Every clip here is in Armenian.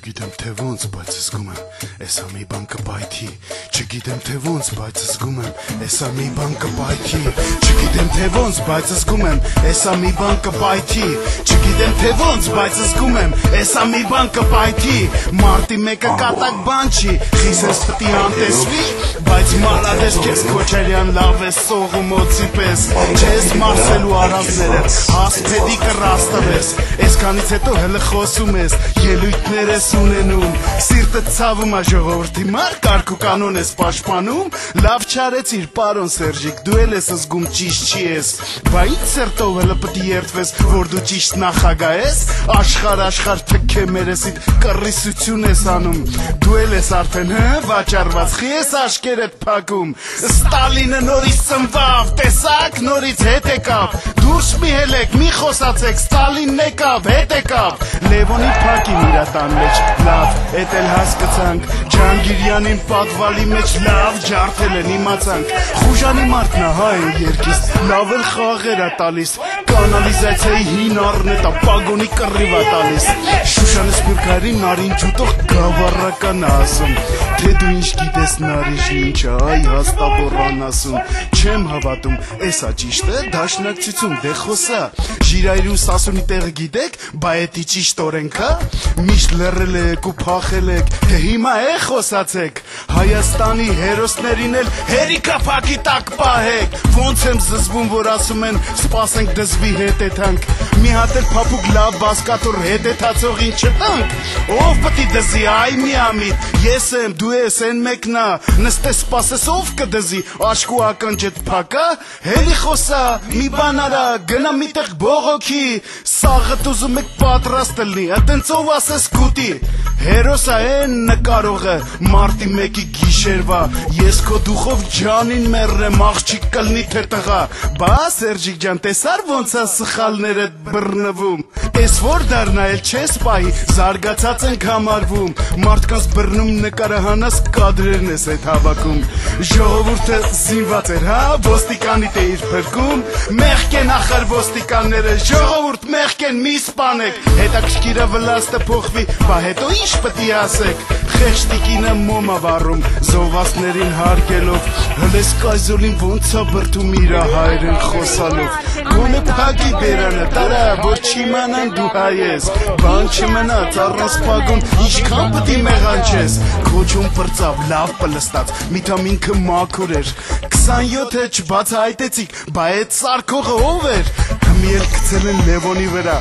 Չգիտեմ թե ոնց, բայց զգում եմ, էսա մի բան կպայթի։ Չգիտեմ թե ոնց, բայց զգում եմ, էսա մի բան կպայթի։ Չգիտեմ թե ոնց, բայց զգում եմ, էսա մի բան կպայթի։ Չգիտեմ թե ոնց, բայց զգում եմ, էսա մի բան կպայթի։ Մարտի մեկը կատակ բան չի, խիսես պտի անտեսվի, բայց մանադես քեզ Քոչարյան լավ է սողում օծի պես։ Չես մարսելու առանձները, հասպեդի կռաստվես։ Այսքանից հետո հլը խոսում ես, ելույթներ ես ունենում, սիրտը ցավում է ժողովրդի մար, կարգ ու կանոն ես պաշտպանում։ Լավ չարեցիր պարոն Սերժիկ, դու էլ ես զգում ճիշտ չի ես, բա ինչ սերտով հլը պտի երդվես, որ դու ճիշտ նախագահ ես, աշխարհ թքե մերեսիդ կռիսություն ես անում, դու էլ ես արդեն վաճառված, խի ես աշկերդ փակում։ Ստալինը նորից ծնվավ, տեսակ նորից հետ եկավ, դուրս մի հելեք, մի խոսացեք, Ստալինն եկավ, հետ եկավ, Լևոնի փակին իրա տան մեջ, լավ, էդ էլ հասկացանք, Ջանգիրյանին պատվալի մեջ լավ ջարդել են իմացանք, Խուժանի մարդն է հայ երկիս, լավ էլ խաղեր է տալիս, կանալիզացիայի հին առնետ է, պագոնի կռիվ է տալիս, Շուշանը սպյուրքարի նարին ջուտող գավառական է ասում, թե դու ինչ գիտես նարիժի ինչ է, այ հաստաբորան ասում, չեմ հավատում, էսա ճիշտ է, դաշնակցություն, դե խոսա, ժիրայրու սասունի տեղը գիտեք, բա էտի ճիշտ օրենք է, միշտ լռել եք ու փախել եք, թե հիմա է խոսացեք, Հայաստանի հերոսներին էլ հերիկափակի տակ պահեք, ոնց եմ զզվում, որ ասում են, սպասենք դզվի հետեթանք, մի հատ էլ փափուկ լավ բասկատոր հետեթացողին չտանք, ով պտի դզի, այ մի ամիտ, ես եմ, դու ես, են մեկնա, նստես սպասես ով կդզի, աշկու ականջդ փակա, հելի խոսա, մի բան արա, գնա միտեղ բողոքի, սաղըտ ուզում եք պատրաստ լինի, ատենցով ասես կուտի, հերոսա են նկարողը, մարտի մեկի գիշերվա, ես քո դուխով ջանին մեռեմ, աղջիկ կլնի թե տղա, բա Սերժիկ ջան, տեսար ոնց է սխալներդ բռնվում, ես որ դառնայել չես պահի, զարգացած ենք համարվում, մարդկանց բռնում նկարահանած կադրերն ես այդ հավաքում, ժողովուրդը զինված էր, հա, ոստիկանի թե իր փրկում, մեղք են ախր ոստիկանները, ժողովուրդ մեղք են, մի սպանեք, հետաքրքիրը վլաստը փոխվի, բա հետո ինչ պտի ասեք, խեղճտիկինը մոմ է վառում, զովասներին հարգելով, հլես կայզոլին ոնց է բրդում իրա հայրեն խոսալով, գոնե փակի բերանը, տարա, որ չիմանան դու հայ ես, բան չմնաց, առանց փագուն, ինչքան պտի մեղանչես, քոչում պրծավ, լավ պլստած, միթամինքը մաքուր էր, 27-ը չբացահայտեցիք, բա այդ սարքողը ով էր, մի էլ գցել են Լևոնի վրա,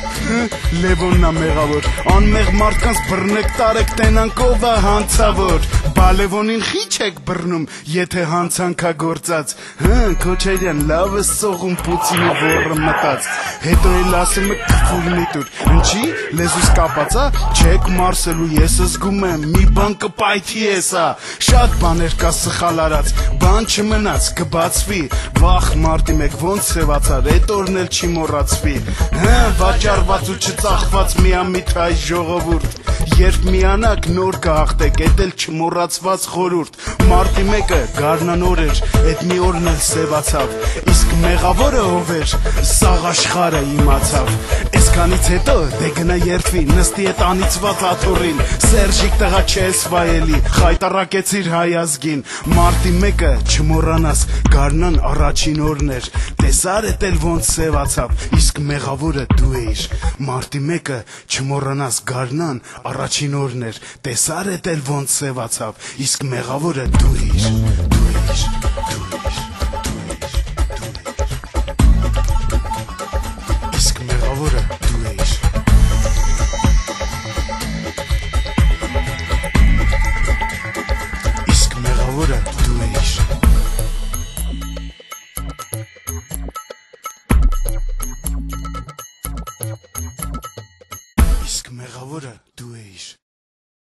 Լևոնն է մեղավոր, անմեղ մարդկանց բռնեք տարեք տենանք ով է հանցավոր, բա Լևոնին խիչ եք բռնում, եթե հանցանքա գործած, Քոչարյան լավ է սողում պուծինի ոռը մտած, հետո էլ ասում եք կֆուրնի տուր, ընչի լեզուս կապացա, չեք մարսելու ես զգում եմ, մի բան կպայթի եսա, շատ բաներ կա սխալ արած, բան չմնաց կբացվի, վախ մարտի մեկ ոնց սևացար, էդ օրն էլ չի մոռացվի, վաճառված ու չծախված միամիտ հայ ժողովուրդ, երբ միանակ նոր կհաղթեք, էդ էլ չմոռացված խորուրդ, մարտի մեկը գարնանոր էր, էդ մի օրն էլ սևացավ, իսկ մեղավորը ով էր, սաղ աշխարհը իմացավ, այսքանից հետո դե գնա երդվի, նստի էդ անիծված աթոռին, Սերժիկ տղա չես վայելի, խայտառակեցիր հայ ազգին, մարտի մեկը չմոռանաս, գարնան առաջին օրն էր, տեսար էդ էլ ոնց սևացավ, իսկ մեղավորը դու էիր, մարտի մեկը չմոռանաս, գարնան առաջին օրն էր, տեսար էդ էլ ոնց սևացավ, իսկ մեղավորը դու էիր,